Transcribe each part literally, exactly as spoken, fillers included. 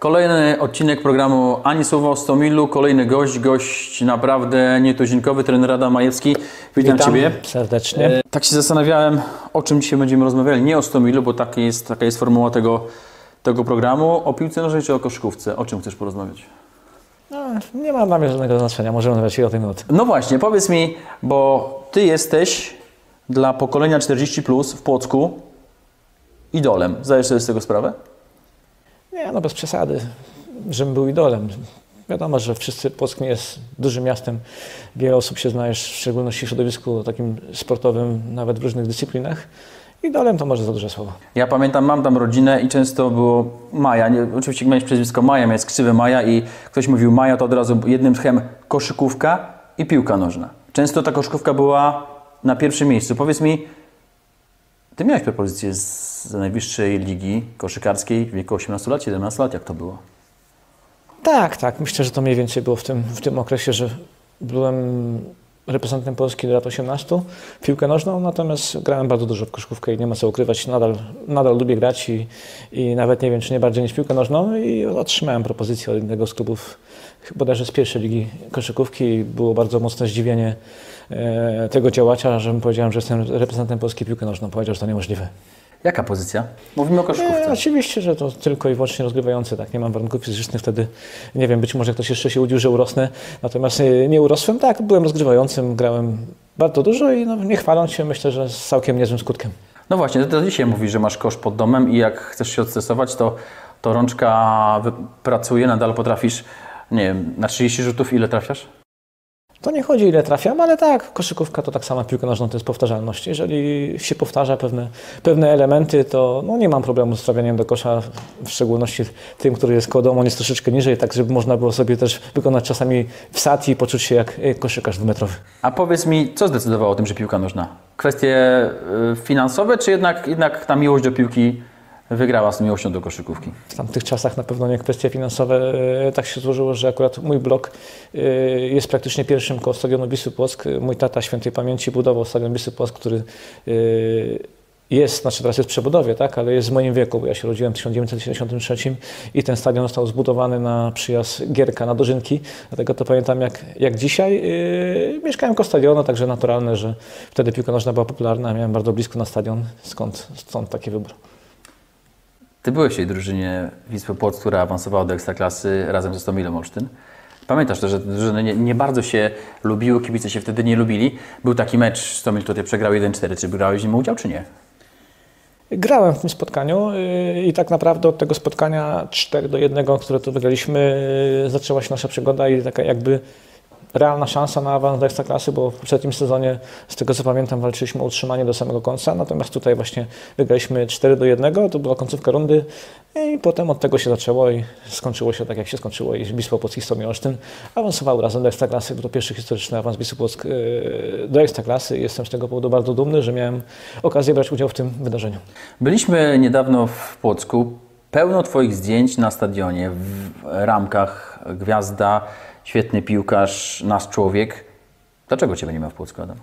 Kolejny odcinek programu Ani słowo o Stomilu, kolejny gość, gość naprawdę nietuzinkowy, trener Adam Majewski. Witam, Witam Ciebie serdecznie. E, tak się zastanawiałem, o czym dzisiaj będziemy rozmawiali. Nie o Stomilu, bo taka jest, taka jest formuła tego, tego programu. O piłce nożnej czy o koszykówce? O czym chcesz porozmawiać? No, nie ma dla mnie żadnego znaczenia, możemy rozmawiać o tym. No właśnie, powiedz mi, bo Ty jesteś dla pokolenia czterdzieści plus w Płocku idolem. Zdajesz sobie z tego sprawę? Nie, no bez przesady, żebym był idolem. Wiadomo, że wszyscy Płock nie jest dużym miastem. Wiele osób się znajesz, w szczególności w środowisku takim sportowym, nawet w różnych dyscyplinach. Idolem to może za duże słowo. Ja pamiętam, mam tam rodzinę i często było Maja. Nie, oczywiście miałeś przezwisko Maja, miałeś krzywę Maja i ktoś mówił Maja, to od razu jednym tchem koszykówka i piłka nożna. Często ta koszykówka była na pierwszym miejscu. Powiedz mi, Ty miałeś propozycję z najwyższej ligi koszykarskiej w wieku osiemnastu lat, siedemnastu lat, jak to było? Tak, tak. Myślę, że to mniej więcej było w tym, w tym okresie, że byłem reprezentantem Polski do lat osiemnastu, piłkę nożną, natomiast grałem bardzo dużo w koszykówkę i nie ma co ukrywać, nadal, nadal lubię grać i, i nawet nie wiem, czy nie bardziej niż piłkę nożną i otrzymałem propozycję od jednego z klubów, bodajże z pierwszej ligi koszykówki i było bardzo mocne zdziwienie e, tego działacza, że mu powiedziałem, że jestem reprezentantem Polski piłkę nożną. Powiedział, że to niemożliwe. Jaka pozycja? Mówimy o koszykówce. Nie, oczywiście, że to tylko i wyłącznie rozgrywający, tak, nie mam warunków fizycznych wtedy, nie wiem, być może ktoś jeszcze się łudził, że urosnę, natomiast nie urosłem, tak, byłem rozgrywającym, grałem bardzo dużo i no, nie chwaląc się, myślę, że z całkiem niezłym skutkiem. No właśnie, to dzisiaj mówisz, że masz kosz pod domem i jak chcesz się odstresować, to, to rączka pracuje, nadal potrafisz, nie wiem, na trzydzieści rzutów ile trafiasz? To nie chodzi, ile trafiam, ale tak, koszykówka to tak samo, piłka nożna to jest powtarzalność. Jeżeli się powtarza pewne, pewne elementy, to no, nie mam problemu z trafianiem do kosza, w szczególności tym, który jest koło domu, on jest troszeczkę niżej, tak żeby można było sobie też wykonać czasami wsad i poczuć się jak koszykarz dwumetrowy. A powiedz mi, co zdecydowało o tym, że piłka nożna? Kwestie finansowe, czy jednak, jednak ta miłość do piłki wygrała z miłością do koszykówki? W tamtych czasach na pewno nie kwestie finansowe. Tak się złożyło, że akurat mój blok jest praktycznie pierwszym koło stadionu Wisły Płock. Mój tata świętej pamięci budował stadion Wisły Płock, który jest, znaczy teraz jest w przebudowie, tak, ale jest w moim wieku, bo ja się rodziłem w tysiąc dziewięćset siedemdziesiątym trzecim i ten stadion został zbudowany na przyjazd Gierka na Dożynki, dlatego to pamiętam jak, jak dzisiaj. Yy, mieszkałem koło stadionu, także naturalne, że wtedy piłka nożna była popularna, miałem bardzo blisko na stadion, skąd, stąd taki wybór. Ty byłeś w tej drużynie Wisły Płock, która awansowała do Ekstraklasy razem ze Stomilem Olsztyn. Pamiętasz to, że drużyny nie, nie bardzo się lubiły, kibice się wtedy nie lubili. Był taki mecz, Stomil tutaj przegrał jeden cztery. Czy brałeś w nim udział, czy nie? Grałem w tym spotkaniu i tak naprawdę od tego spotkania cztery do jednego, które tu wygraliśmy, zaczęła się nasza przygoda i taka jakby realna szansa na awans do Ekstraklasy, bo w poprzednim sezonie, z tego co pamiętam, walczyliśmy o utrzymanie do samego końca, natomiast tutaj właśnie wygraliśmy cztery do jednego, to była końcówka rundy i potem od tego się zaczęło i skończyło się tak jak się skończyło i Wisła Płock i Stomil Olsztyn awansowały razem do Ekstraklasy, był to pierwszy historyczny awans Wisły Płock do Ekstraklasy i jestem z tego powodu bardzo dumny, że miałem okazję brać udział w tym wydarzeniu. Byliśmy niedawno w Płocku, pełno Twoich zdjęć na stadionie, w ramkach, gwiazda, świetny piłkarz, nasz człowiek. Dlaczego Ciebie nie ma w Płocku, Adam?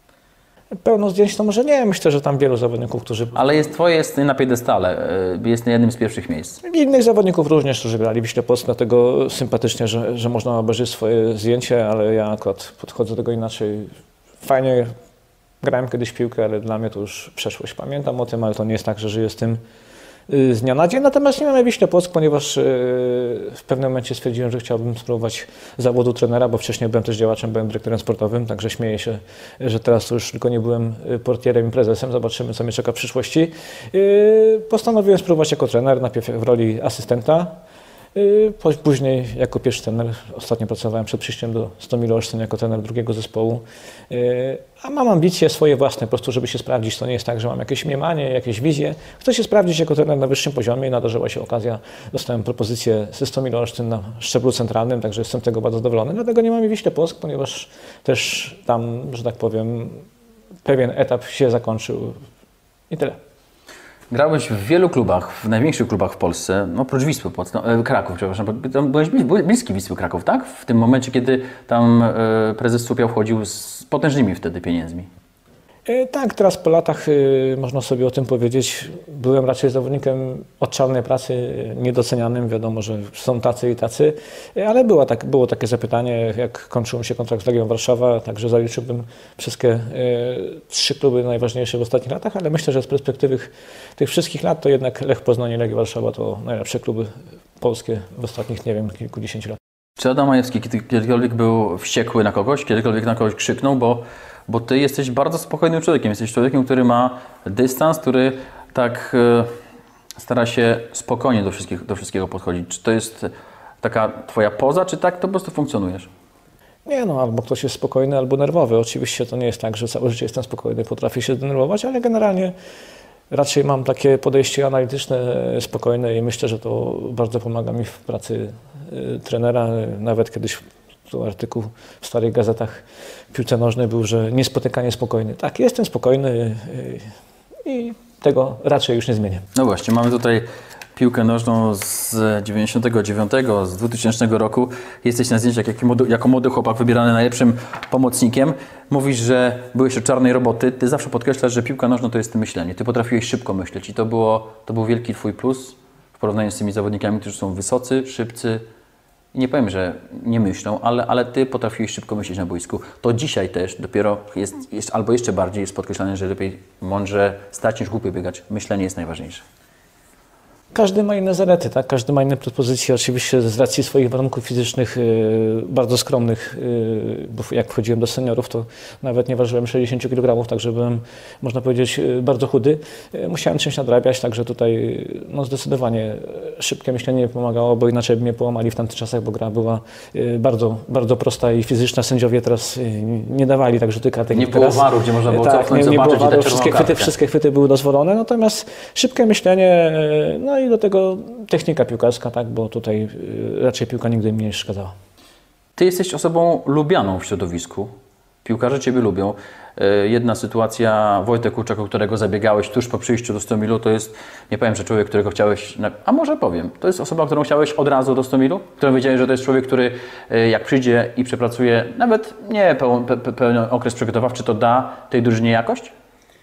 Pełno zdjęć to może nie, myślę, że tam wielu zawodników, którzy... Ale jest Twoje jest na piedestale, jest na jednym z pierwszych miejsc. Innych zawodników również, którzy grali w Wiśle Płock, dlatego sympatycznie, że, że można obejrzeć swoje zdjęcie, ale ja akurat podchodzę do tego inaczej. Fajnie grałem kiedyś w piłkę, ale dla mnie to już przeszłość. Pamiętam o tym, ale to nie jest tak, że żyję z tym z dnia na dzień, natomiast nie mamy Wiśle Płock, ponieważ w pewnym momencie stwierdziłem, że chciałbym spróbować zawodu trenera, bo wcześniej byłem też działaczem, byłem dyrektorem sportowym, także śmieję się, że teraz to już tylko nie byłem portierem i prezesem, zobaczymy co mnie czeka w przyszłości. Postanowiłem spróbować jako trener, najpierw w roli asystenta, później jako pierwszy trener. Ostatnio pracowałem przed przyjściem do Stomilu Olsztyn jako trener drugiego zespołu. A mam ambicje swoje własne, po prostu żeby się sprawdzić. To nie jest tak, że mam jakieś mniemanie, jakieś wizje. Chcę się sprawdzić jako trener na wyższym poziomie i nadarzyła się okazja. Dostałem propozycję ze Stomilu Olsztyn na szczeblu centralnym, także jestem z tego bardzo zadowolony. Dlatego nie mamy Wiśle Płock, ponieważ też tam, że tak powiem, pewien etap się zakończył i tyle. Grałeś w wielu klubach, w największych klubach w Polsce, no oprócz Wisły Płock, no, e, Kraków, przepraszam, bo tam byłeś bliski Wisły Kraków, tak? W tym momencie, kiedy tam e, prezes Słupia wchodził z potężnymi wtedy pieniędzmi. Tak, teraz po latach y, można sobie o tym powiedzieć. Byłem raczej zawodnikiem od czarnej pracy, niedocenianym. Wiadomo, że są tacy i tacy, ale było, tak, było takie zapytanie, jak kończył mi się kontrakt z Legią Warszawa, także zaliczyłbym wszystkie y, trzy kluby najważniejsze w ostatnich latach, ale myślę, że z perspektywy tych wszystkich lat to jednak Lech Poznań i Legia Warszawa to najlepsze kluby polskie w ostatnich, nie wiem, kilkudziesięciu latach. Czy Adam Majewski kiedykolwiek był wściekły na kogoś, kiedykolwiek na kogoś krzyknął, bo, bo ty jesteś bardzo spokojnym człowiekiem, jesteś człowiekiem, który ma dystans, który tak e, stara się spokojnie do, wszystkich, do wszystkiego podchodzić. Czy to jest taka twoja poza, czy tak to po prostu funkcjonujesz? Nie no, albo ktoś jest spokojny, albo nerwowy. Oczywiście to nie jest tak, że całe życie jestem spokojny, potrafię się zdenerwować, ale generalnie raczej mam takie podejście analityczne, spokojne i myślę, że to bardzo pomaga mi w pracy y, trenera. Nawet kiedyś tu artykuł w starych gazetach w piłce nożnej był, że niespotykanie spokojny. Tak, jestem spokojny y, i tego raczej już nie zmienię. No właśnie, mamy tutaj piłkę nożną z dziewięćdziesiątego dziewiątego, z dwutysięcznego roku. Jesteś na zdjęciach jako młody, jako młody chłopak wybierany najlepszym pomocnikiem. Mówisz, że byłeś od czarnej roboty. Ty zawsze podkreślasz, że piłka nożna to jest myślenie. Ty potrafiłeś szybko myśleć i to, było, to był wielki twój plus w porównaniu z tymi zawodnikami, którzy są wysocy, szybcy. I nie powiem, że nie myślą, ale, ale ty potrafiłeś szybko myśleć na boisku. To dzisiaj też dopiero jest, jest albo jeszcze bardziej jest podkreślane, że lepiej mądrze stać niż głupio biegać. Myślenie jest najważniejsze. Każdy ma inne zalety, tak? Każdy ma inne predyspozycje, oczywiście z racji swoich warunków fizycznych yy, bardzo skromnych, yy, bo jak wchodziłem do seniorów, to nawet nie ważyłem sześćdziesiąt kilogramów, także byłem, można powiedzieć, yy, bardzo chudy. Yy, musiałem czymś nadrabiać, także tutaj no zdecydowanie szybkie myślenie mi pomagało, bo inaczej by mnie połamali w tamtych czasach, bo gra była yy, bardzo, bardzo prosta i fizyczna. Sędziowie teraz yy, nie dawali tak rzuty kartek. Nie było waru, gdzie można było tak, cofnąć, nie, nie zobaczyć było i waru, dać wszystkie chwyty, wszystkie chwyty były dozwolone, natomiast szybkie myślenie, yy, no i do tego technika piłkarska, tak, bo tutaj y, raczej piłka nigdy mi nie przeszkadzała. Ty jesteś osobą lubianą w środowisku. Piłkarze Ciebie lubią. Y, jedna sytuacja, Wojtek Kurczak, o którego zabiegałeś tuż po przyjściu do Stomilu, to jest, nie powiem, że człowiek, którego chciałeś, na, a może powiem, to jest osoba, którą chciałeś od razu do Stomilu, którą wiedziałeś, że to jest człowiek, który y, jak przyjdzie i przepracuje, nawet nie pełen, pe, pe, pełen okres przygotowawczy, to da tej drużynie jakość?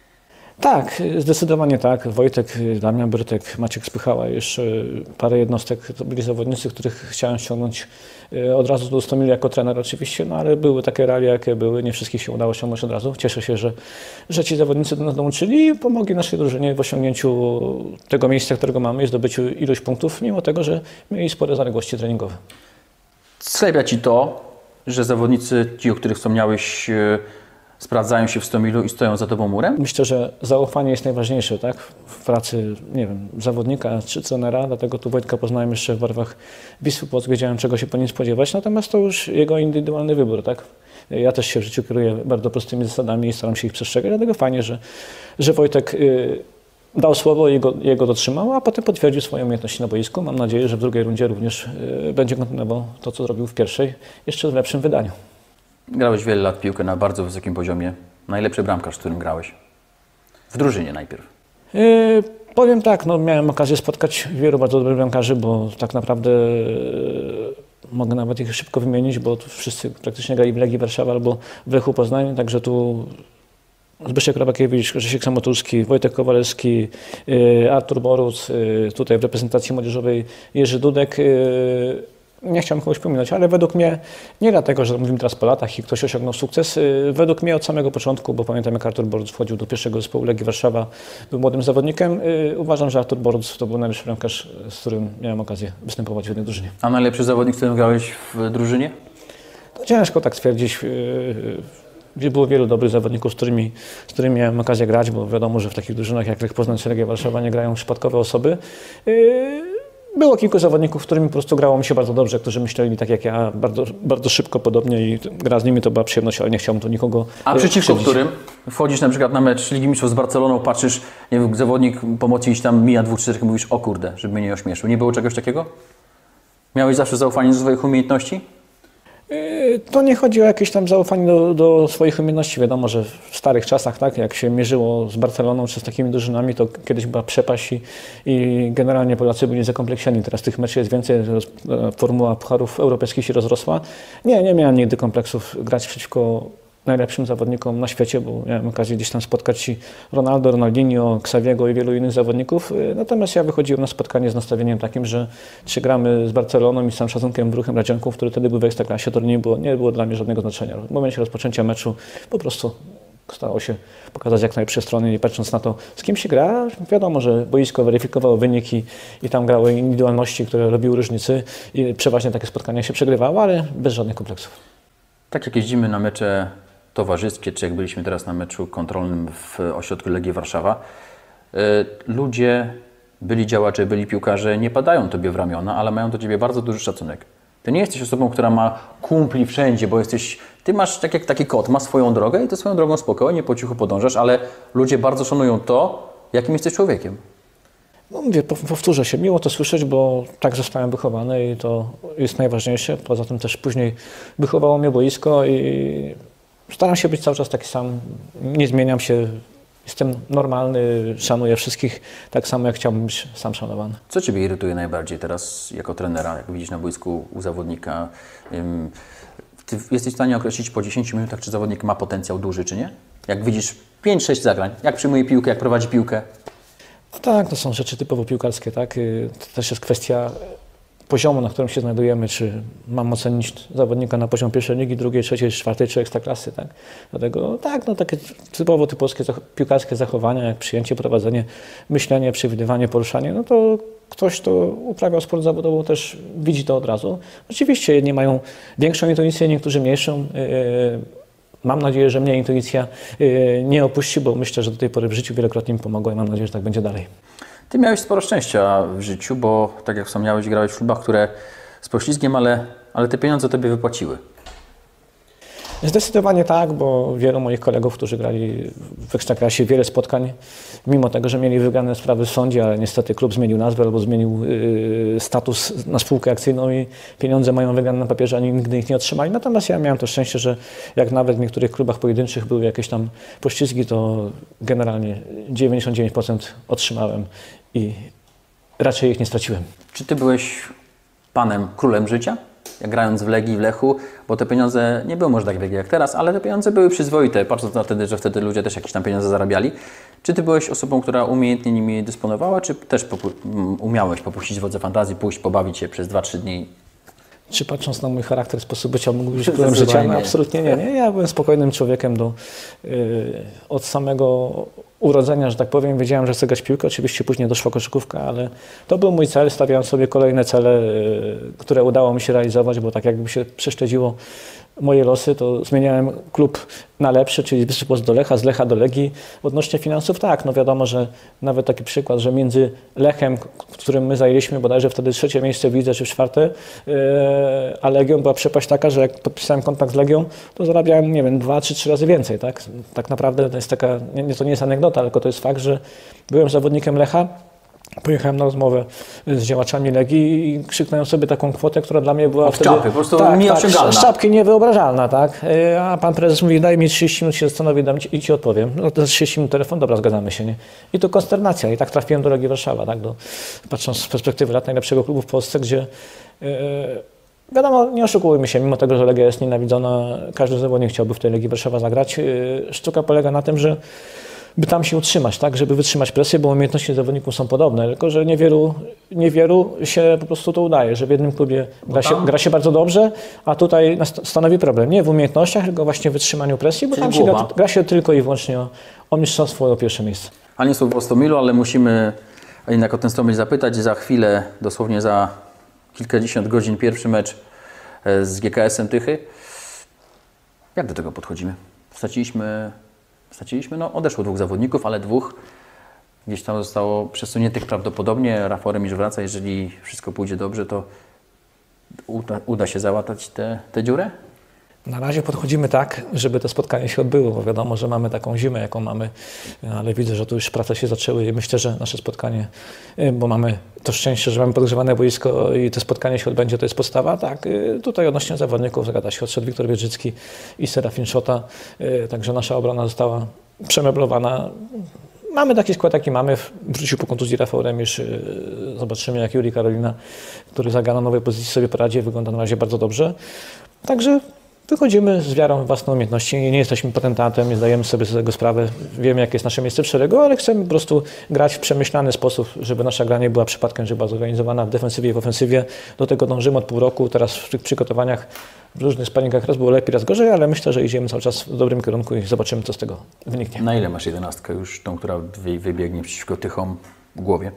Tak, zdecydowanie tak. Wojtek, Damian Brytek, Maciek Spychała, jeszcze parę jednostek, to byli zawodnicy, których chciałem ściągnąć od razu do Stomilu jako trener oczywiście, no ale były takie realia, jakie były, nie wszystkich się udało ściągnąć od razu. Cieszę się, że, że ci zawodnicy do nas dołączyli i pomogli naszej drużynie w osiągnięciu tego miejsca, którego mamy i zdobyciu iluś punktów, mimo tego, że mieli spore zaległości treningowe. Sklepia Ci to, że zawodnicy, ci, o których wspomniałeś, sprawdzają się w Stomilu i stoją za Tobą murem? Myślę, że zaufanie jest najważniejsze, tak? W pracy, nie wiem, zawodnika czy trenera, dlatego tu Wojtka poznałem jeszcze w barwach Wisły Płock, wiedziałem, czego się po nim spodziewać, natomiast to już jego indywidualny wybór, tak? Ja też się w życiu kieruję bardzo prostymi zasadami i staram się ich przestrzegać, dlatego fajnie, że, że Wojtek yy, dał słowo i jego, jego dotrzymał, a potem potwierdził swoje umiejętności na boisku. Mam nadzieję, że w drugiej rundzie również yy, będzie kontynuował to, co zrobił w pierwszej, jeszcze w lepszym wydaniu. Grałeś wiele lat w piłkę na bardzo wysokim poziomie. Najlepszy bramkarz, z którym grałeś? W drużynie najpierw. Yy, powiem tak, no, miałem okazję spotkać wielu bardzo dobrych bramkarzy, bo tak naprawdę yy, mogę nawet ich szybko wymienić, bo tu wszyscy praktycznie grali w Legii Warszawa albo w Lechu Poznań, także tu Zbyszek Robakiewicz, Grzesiek Samotulski, Wojtek Kowalewski, yy, Artur Boruc, yy, tutaj w reprezentacji młodzieżowej Jerzy Dudek. Yy, Nie chciałem kogoś pominąć, ale według mnie, nie dlatego, że mówimy teraz po latach i ktoś osiągnął sukces, według mnie od samego początku, bo pamiętam, jak Artur Boruc wchodził do pierwszego zespołu Legii Warszawa, był młodym zawodnikiem, uważam, że Artur Boruc to był najlepszy bramkarz, z którym miałem okazję występować w jednej drużynie. A najlepszy zawodnik, z którym grałeś w drużynie? To ciężko tak stwierdzić. Było wielu dobrych zawodników, z którymi, z którymi miałem okazję grać, bo wiadomo, że w takich drużynach jak Lech Poznań czy Legia Warszawa nie grają przypadkowe osoby. Było kilku zawodników, z którymi po prostu grało mi się bardzo dobrze, którzy myśleli tak jak ja, bardzo, bardzo szybko, podobnie i gra z nimi to była przyjemność, ale nie chciałbym tu nikogo A przeciwko krzywdzić. Którym? Wchodzisz na przykład na mecz Ligi Mistrzów z Barceloną, patrzysz, nie wiem, zawodnik pomocy iść tam mija dwóch, czterech i mówisz, o kurde, żeby mnie nie ośmieszył. Nie było czegoś takiego? Miałeś zawsze zaufanie do swoich umiejętności? To nie chodzi o jakieś tam zaufanie do, do swoich umiejętności. Wiadomo, że w starych czasach, tak, jak się mierzyło z Barceloną czy z takimi drużynami, to kiedyś była przepaść i, i generalnie Polacy byli zakompleksiani. Teraz tych meczów jest więcej, formuła pucharów europejskich się rozrosła. Nie, nie miałem nigdy kompleksów grać przeciwko najlepszym zawodnikom na świecie, bo miałem okazję gdzieś tam spotkać się Ronaldo, Ronaldinho, Xaviego i wielu innych zawodników. Natomiast ja wychodziłem na spotkanie z nastawieniem takim, że czy gramy z Barceloną i z całym szacunkiem w Ruchem Radzianków, który wtedy był w Ekstraklasie, to nie było, nie było dla mnie żadnego znaczenia. W momencie rozpoczęcia meczu po prostu stało się pokazać jak najlepsze strony, nie patrząc na to, z kim się gra. Wiadomo, że boisko weryfikowało wyniki i tam grały indywidualności, które robiły różnicy i przeważnie takie spotkania się przegrywało, ale bez żadnych kompleksów. Tak jak jeździmy na mecze towarzyskie, czy jak byliśmy teraz na meczu kontrolnym w ośrodku Legii Warszawa, yy, ludzie, byli działacze, byli piłkarze, nie padają Tobie w ramiona, ale mają do Ciebie bardzo duży szacunek. Ty nie jesteś osobą, która ma kumpli wszędzie, bo jesteś, Ty masz, tak jak taki kot, ma swoją drogę i Ty swoją drogą spokojnie, po cichu podążasz, ale ludzie bardzo szanują to, jakim jesteś człowiekiem. No mówię, powtórzę się, miło to słyszeć, bo tak zostałem wychowany i to jest najważniejsze. Poza tym też później wychowało mnie boisko i staram się być cały czas taki sam, nie zmieniam się, jestem normalny, szanuję wszystkich tak samo jak chciałbym być sam szanowany. Co Ciebie irytuje najbardziej teraz jako trenera, jak widzisz na boisku u zawodnika? Ty jesteś w stanie określić po dziesięciu minutach, czy zawodnik ma potencjał duży, czy nie? Jak widzisz pięć sześć zagrań, jak przyjmuje piłkę, jak prowadzi piłkę? No tak, to są rzeczy typowo piłkarskie, tak? To też jest kwestia poziomu, na którym się znajdujemy, czy mam ocenić zawodnika na poziom pierwszej ligi, drugiej, trzeciej, czwartej, czy ekstraklasy, tak? Dlatego tak, no takie typowo typowskie piłkarskie zachowania, jak przyjęcie, prowadzenie, myślenie, przewidywanie, poruszanie, no to ktoś, kto uprawiał sport zawodowy, też widzi to od razu. Oczywiście jedni mają większą intuicję, niektórzy mniejszą. Mam nadzieję, że mnie intuicja nie opuści, bo myślę, że do tej pory w życiu wielokrotnie mi pomogła i mam nadzieję, że tak będzie dalej. Ty miałeś sporo szczęścia w życiu, bo tak jak wspomniałeś, grałeś w klubach, które z poślizgiem, ale, ale te pieniądze Tobie wypłaciły. Zdecydowanie tak, bo wielu moich kolegów, którzy grali w Ekstraklasie, wiele spotkań, mimo tego, że mieli wygrane sprawy w sądzie, ale niestety klub zmienił nazwę albo zmienił yy, status na spółkę akcyjną i pieniądze mają wygrane na papierze, ani nigdy ich nie otrzymali. Natomiast ja miałem to szczęście, że jak nawet w niektórych klubach pojedynczych były jakieś tam poślizgi, to generalnie dziewięćdziesiąt dziewięć procent otrzymałem i raczej ich nie straciłem. Czy Ty byłeś panem, królem życia? Jak grając w Legii, w Lechu, bo te pieniądze nie były może tak wielkie jak teraz, ale te pieniądze były przyzwoite, patrząc na wtedy, że wtedy ludzie też jakieś tam pieniądze zarabiali. Czy Ty byłeś osobą, która umiejętnie nimi dysponowała, czy też popu umiałeś popuścić wodze fantazji, pójść, pobawić się przez dwa trzy dni? Czy patrząc na mój charakter, sposób bycia, mógł być królem życia? No, absolutnie nie, nie. Ja byłem spokojnym człowiekiem do, yy, od samego urodzenia, że tak powiem. Wiedziałem, że chcę grać w piłkę. Oczywiście później doszła koszykówka, ale to był mój cel. Stawiałem sobie kolejne cele, yy, które udało mi się realizować, bo tak jakby się prześledziło moje losy, to zmieniałem klub na lepszy, czyli z do Lecha, z Lecha do Legii. Odnośnie finansów, tak, no wiadomo, że nawet taki przykład, że między Lechem, w którym my zajęliśmy bodajże wtedy trzecie miejsce w lidze, czy czwarte, yy, a Legią była przepaść taka, że jak podpisałem kontrakt z Legią, to zarabiałem, nie wiem, dwa, trzy, trzy razy więcej, tak? Tak naprawdę to jest taka, nie, to nie jest anegdota, tylko to jest fakt, że byłem zawodnikiem Lecha, pojechałem na rozmowę z działaczami Legii i krzyknąłem sobie taką kwotę, która dla mnie była Od wtedy... czapy, po prostu tak, nieosiągalna. Tak, z czapki niewyobrażalna, tak? A pan prezes mówi, daj mi trzydzieści minut się zastanowię dam ci, i ci odpowiem. No to trzydzieści minut telefon, dobra, zgadzamy się, nie? I to konsternacja. I tak trafiłem do Legii Warszawa, tak? Do, patrząc z perspektywy lat najlepszego klubu w Polsce, gdzie... Yy, wiadomo, nie oszukujmy się, mimo tego, że Legia jest nienawidzona, każdy zawodnik chciałby w tej Legii Warszawa zagrać. Yy, sztuka polega na tym, że by tam się utrzymać, tak, żeby wytrzymać presję, bo umiejętności zawodników są podobne, tylko że niewielu, niewielu się po prostu to udaje, że w jednym klubie gra się, gra się bardzo dobrze, a tutaj stanowi problem. Nie w umiejętnościach, tylko właśnie w wytrzymaniu presji, bo Czyli tam się gra, gra się tylko i wyłącznie o, o mistrzostwo, o pierwsze miejsce. Ani słów o Stomilu, ale musimy jednak o ten Stomil zapytać. Za chwilę, dosłownie za kilkadziesiąt godzin, pierwszy mecz z G K S-em Tychy. Jak do tego podchodzimy? Straciliśmy... Straciliśmy, no odeszło dwóch zawodników, ale dwóch gdzieś tam zostało przesuniętych prawdopodobnie. Rafał Remisz wraca, jeżeli wszystko pójdzie dobrze, to uda, uda się załatać tę dziurę? Na razie podchodzimy tak, żeby to spotkanie się odbyło, bo wiadomo, że mamy taką zimę, jaką mamy, ale widzę, że tu już prace się zaczęły i myślę, że nasze spotkanie, bo mamy to szczęście, że mamy podgrzewane boisko i to spotkanie się odbędzie, to jest podstawa. Tak, tutaj odnośnie zawodników zgadza się, odszedł Wiktor Wieżycki i Serafin Szota, także nasza obrona została przemeblowana. Mamy taki skład, jaki mamy. Wrócił po kontuzji Rafał Remisz. Zobaczymy, jak Juri Karolina, który zagra na nowej pozycji, sobie poradzi. Wygląda na razie bardzo dobrze. Także wychodzimy z wiarą w własne umiejętności. Nie jesteśmy patentatem, nie zdajemy sobie z tego sprawę. Wiemy, jakie jest nasze miejsce w szeregu, ale chcemy po prostu grać w przemyślany sposób, żeby nasza gra nie była przypadkiem, żeby była zorganizowana w defensywie i w ofensywie. Do tego dążymy od pół roku. Teraz w tych przygotowaniach, w różnych sparingach raz było lepiej, raz gorzej, ale myślę, że idziemy cały czas w dobrym kierunku i zobaczymy, co z tego wyniknie. Na ile masz jedenastkę już, tą, która wy- wybiegnie przeciwko Tychom w głowie?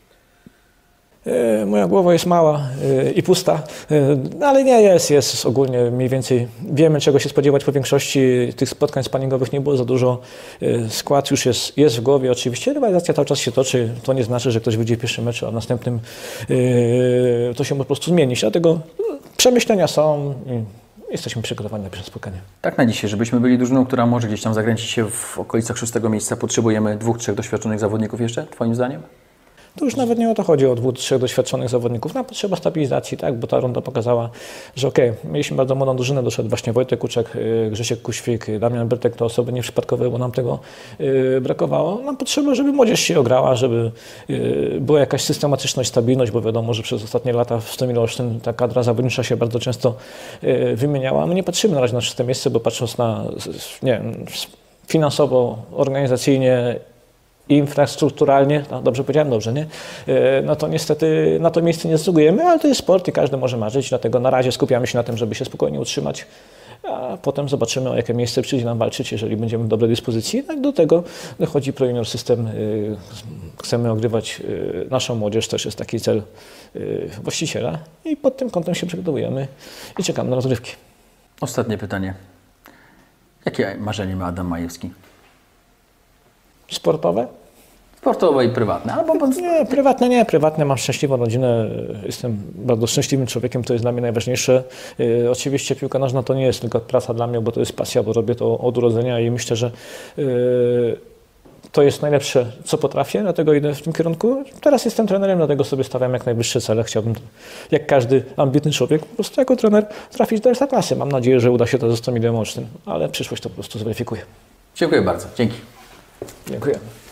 E, Moja głowa jest mała e, i pusta, e, ale nie jest, jest ogólnie mniej więcej. Wiemy, czego się spodziewać po większości. Tych spotkań sparingowych nie było za dużo. E, Skład już jest, jest w głowie oczywiście. Rywalizacja cały czas się toczy. To nie znaczy, że ktoś wyjdzie w pierwszym meczu, a w następnym e, to się po prostu zmieni. Dlatego przemyślenia są i jesteśmy przygotowani na pierwsze spotkanie. Tak na dzisiaj, żebyśmy byli drużyną, która może gdzieś tam zakręcić się w okolicach szóstego miejsca, potrzebujemy dwóch, trzech doświadczonych zawodników jeszcze, Twoim zdaniem? To już nawet nie o to chodzi, o dwóch, trzech doświadczonych zawodników. Nam potrzeba stabilizacji, tak, bo ta runda pokazała, że okej, okay, mieliśmy bardzo młodą drużynę, doszedł właśnie Wojtek Kuczek, Grzesiek Kuświk, Damian Bertek, to osoby nieprzypadkowe, bo nam tego yy, brakowało. Nam potrzeba, żeby młodzież się ograła, żeby yy, była jakaś systematyczność, stabilność, bo wiadomo, że przez ostatnie lata w Stomil Olsztyn ta kadra zawodnicza się bardzo często yy, wymieniała. My nie patrzymy na razie na szóste miejsce, bo patrząc na, nie wiem, finansowo, organizacyjnie, infrastrukturalnie, no dobrze powiedziałem, dobrze, nie? No to niestety na to miejsce nie zasługujemy, ale to jest sport i każdy może marzyć, dlatego na razie skupiamy się na tym, żeby się spokojnie utrzymać, a potem zobaczymy, o jakie miejsce przyjdzie nam walczyć, jeżeli będziemy w dobrej dyspozycji. Tak do tego dochodzi Pro Junior System. Chcemy ogrywać naszą młodzież, też jest taki cel właściciela i pod tym kątem się przygotowujemy i czekamy na rozgrywki. Ostatnie pytanie. Jakie marzenie ma Adam Majewski? Sportowe? Sportowe i prywatne, albo... Nie, prywatne nie, prywatne mam szczęśliwą rodzinę, jestem bardzo szczęśliwym człowiekiem, to jest dla mnie najważniejsze. Yy, oczywiście piłka nożna to nie jest tylko praca dla mnie, bo to jest pasja, bo robię to od urodzenia i myślę, że yy, to jest najlepsze, co potrafię, dlatego idę w tym kierunku. Teraz jestem trenerem, dlatego sobie stawiam jak najwyższe cele. Chciałbym, jak każdy ambitny człowiek, po prostu jako trener trafić do Ekstraklasy. Mam nadzieję, że uda się to ze Stomilem Olsztyn, ale przyszłość to po prostu zweryfikuje. Dziękuję bardzo. Dzięki. Dziękuję.